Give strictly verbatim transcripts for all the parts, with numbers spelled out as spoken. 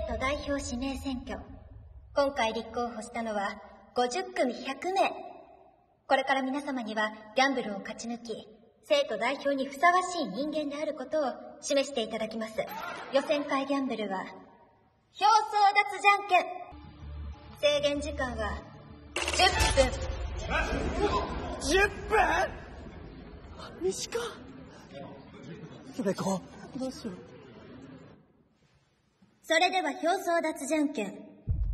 徒代表指名選挙。今回立候補したのはごじゅっくみひゃくめい。これから皆様にはギャンブルを勝ち抜き、生徒代表にふさわしい人間であることを示していただきます。予選会ギャンブルは表争奪じゃんけん。制限時間はじゅっぷん。 じゅっぷん？短っ。姫子、どうしよう。 それでは表争奪じゃんけんス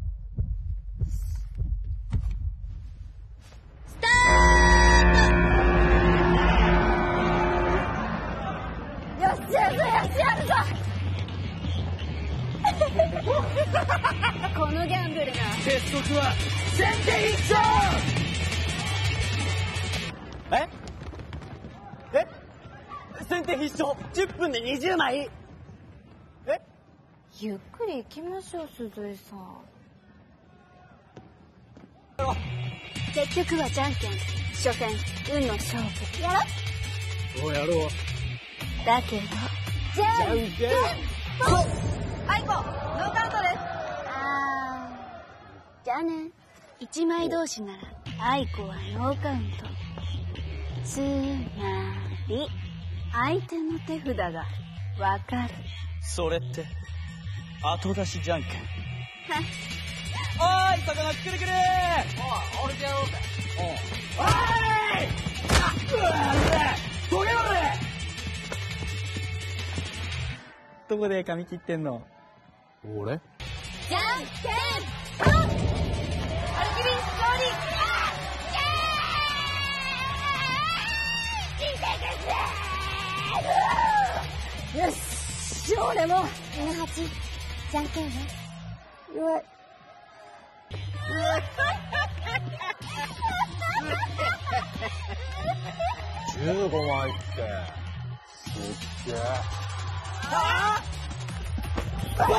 タート。よっしゃるぞ、よっしゃるぞ。このギャンブルな。 鉄則は先手必勝。ええ先手必勝じゅっぷんでにじゅうまい。えゆっくり行きましょう、鈴井さん。結局はじゃんけん。初戦運の勝負。やろおうやろう。 だけどじゃんけんぽん。あいこノーカウントです。あーじゃあね。一枚同士ならあいこはノーカウント。つまり相手の手札がわかる。 それって後出しじゃんけん。 はい。 おーい、魚くるくる。おい、俺でやろうぜ。おい。おい。どけろれ。どこで髪切ってんの？俺？ じゃんけんぽん。アルキリン勝利。よし、俺もみなはちじゃんけんね。うわじゅうごまいってすっげえ。ああー、はい、皆さん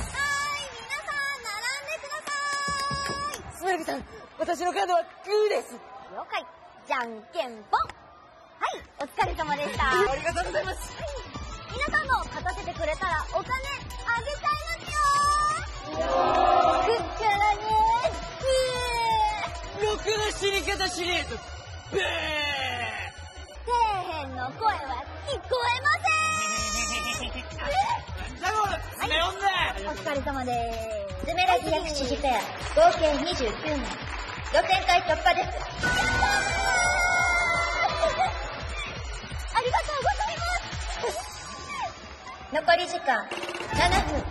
並んでください。 スメルさん、私のカードはグーです。 了解。じゃんけんぽん。はい、お疲れ様でした。 ありがとうございます。 皆さんも勝たせてくれたらお金あげちゃいますよ。くっからねー。 ろくの死に方シリーズ。ブー。 底辺の声は聞こえません。 ジャゴール、詰め読んで。 お疲れ様でーす。ズメラギ薬師寺ペア合計にじゅうきゅうめい。予選会突破です。ありがとうございます。残り時間ななふん。やった。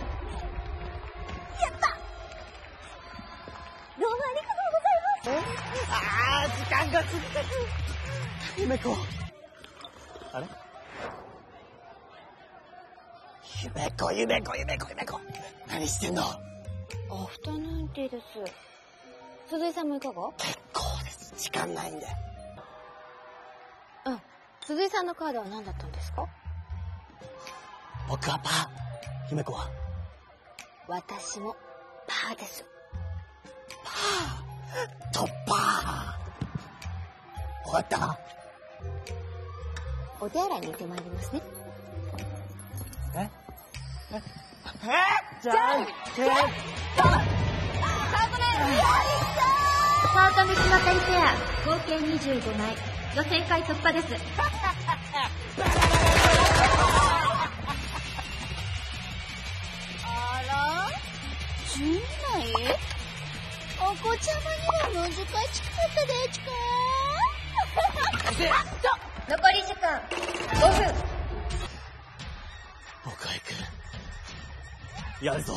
どうもありがとうございます。 ああ、時間が過ぎてる。 姫子。あれ？夢子、夢子、夢子、夢子。何してんの？ アフタヌーンティーです。鈴井さんもいかが？ 結構です。時間ないんで。 うん。鈴井さんのカードは何だったんですか？ 僕はパー。姫子は？ 私もパーです。 パー。トッパー。終わった。 お手洗いに行ってまいりますね。 え？え？え？ じゃんけんぽん。 カートに決まったりペア合計にじゅうごまい。予選会突破です。あらじゅうまい？お子ちゃまには難しかったですか？残り時間ごふん。 僕は行く。やるぞ。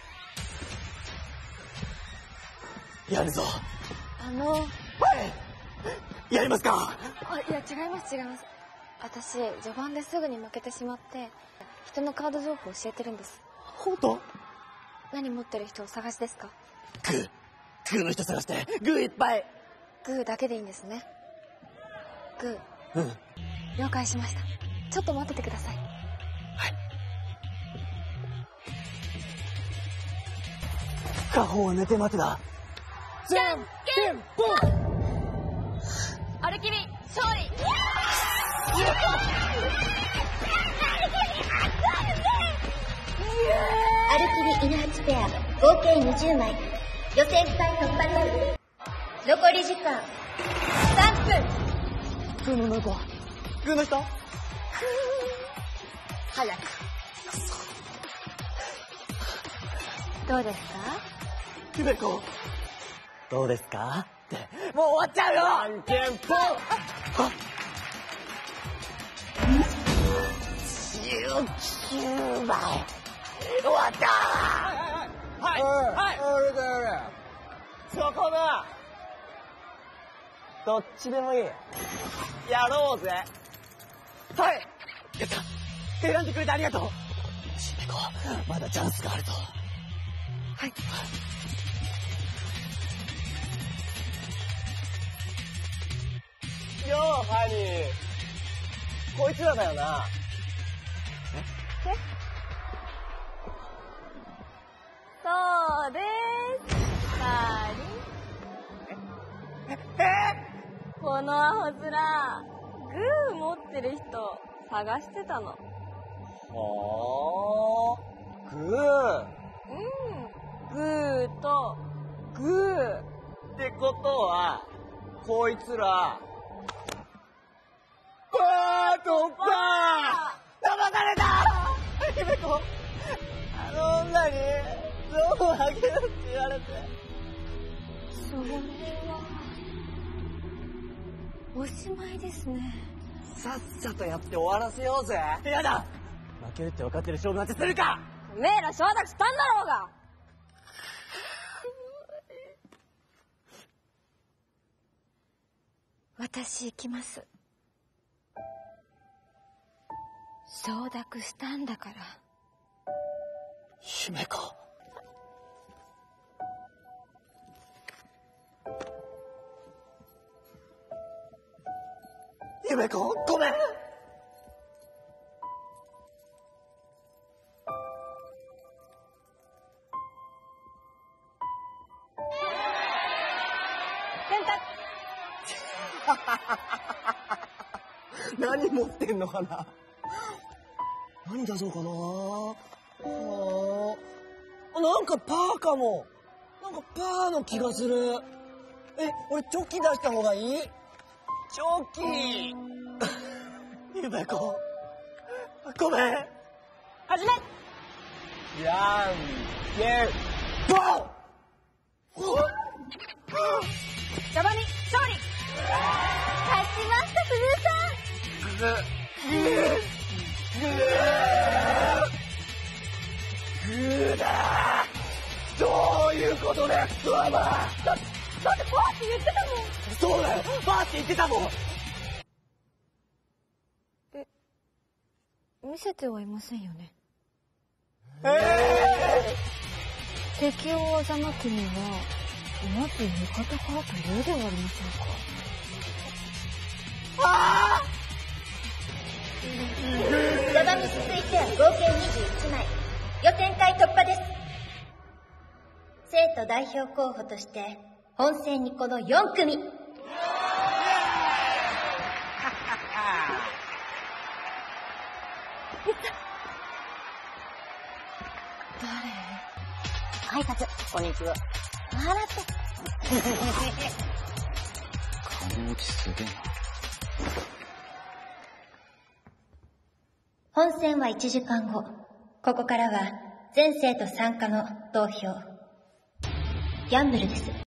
やるぞ。 あのやりますか？ あ、いや違います違います。私序盤ですぐに負けてしまって人のカード情報教えてるんです。 本当？ 何持ってる人をお探しですか？ グーグーの人探して。グーいっぱい。 グーだけでいいんですね。グうん。 ー了解しました。ちょっと待っててください。 はい。カホは寝て待てだ。 じゃんけんぽん。 アルキリ勝利。 アルキリ犬八ペア合計にじゅうまい、予選会突破です。残り時間さんぷん。 グーの女の子はグーの人早く。 どうですか？ ゆめこどうですかってもう終わっちゃうよ。 じゃんけんぽん。 じゅうきゅうまい終わったー。はいはいおい、おい、おい、おい。そこだ。どっちでもいい。やろうぜ。 はい、やった。選んでくれてありがとう。しめこまだチャンスがあると。はい。 よう、ハニー。こいつらだよな。 そうですハニー。このアホ面、グー持ってる人探してたの。 はあ。グー。 うん、グーとグー。 ってことは、こいつら、パートパー。 騙されたゆめこあの女にゾウをあげるって言われて。 それはおしまいですね。 さっさとやって終わらせようぜ。やだ、負けるって分かってる勝負なんてするか。 おめえら承諾したんだろうが。私行きます。承諾したんだから。 ゆめこゆめこごめん。何持ってんのかな。何出そうかな。はあ、なんかパーかも。なんかパーの気がする。え、俺チョキ出した方がいい？チョキ。ゆめこごめん。 始め。 じゃんけんぽん。 ジャバに勝利。勝ちました、ブルーさん。 グーだ。どういうことだよ、クワマ。だってパーって言ってたもん。そうだよ、パーって言ってたもん。 え、見せてはいませんよね。 ええー、敵を欺くにはまず味方からというではありませんか。 ああ。 ザバミス推定合計にじゅういちまい、予選会突破です。生徒代表候補として本戦にこのよんくみ。誰？挨拶。 こんにちは。 笑って。 金持ちすげえな。 本戦はいちじかんご。ここからは全生徒参加の投票。ギャンブルです。